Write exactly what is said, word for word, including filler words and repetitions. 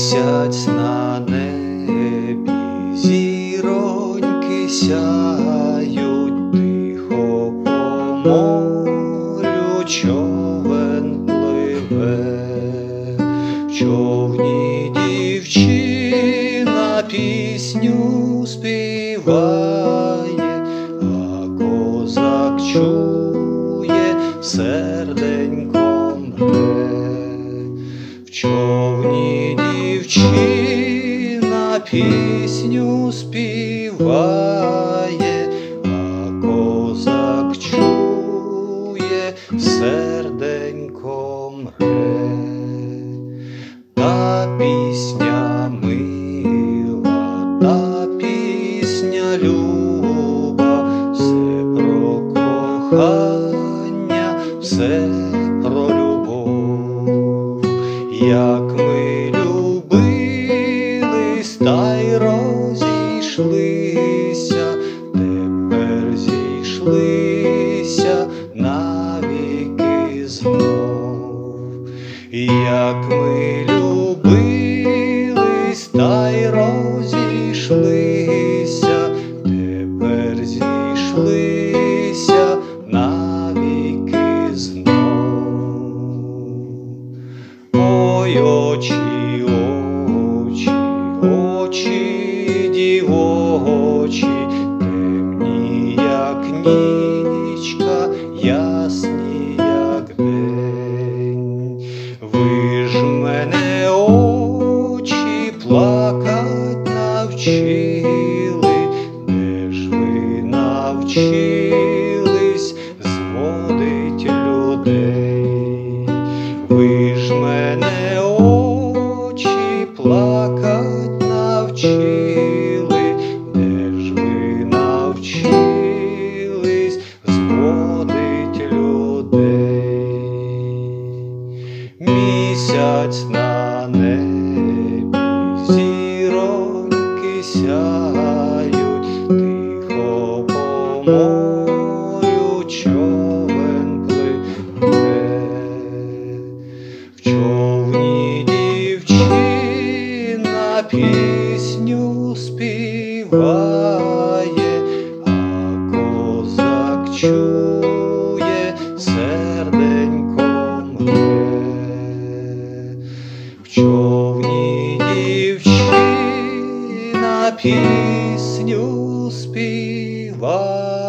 Місяць на небі, зіроньки сяють, тихо по морю човен пливе. В човні дівчина пісню співає, а козак чує, серденько мре. В човні дівчина пісню співає, а козак чує, серденько мре. Та пісня мила, та пісня люба, все про кохання, все про любов. Як ми любились, та й розійшлися, тепер зійшлися навіки знов. Як ми любились, та й розійшлися, тепер зійшлися навіки знов. Ой, очі, очі, очі дівочі, темні, як нічка, ясні, як день. Ви ж мене, очі, плакать навчили, де ж ви навчились зводить людей? Ви ж мене, очі, плакать навчили, де ж ви навчились зводить людей? Місяць на небі, зіроньки сяють, тихо по морю човен пливе. В човні дівчина пісню співає, а козак чує, серденько мре. В човні дівчина пісню співає,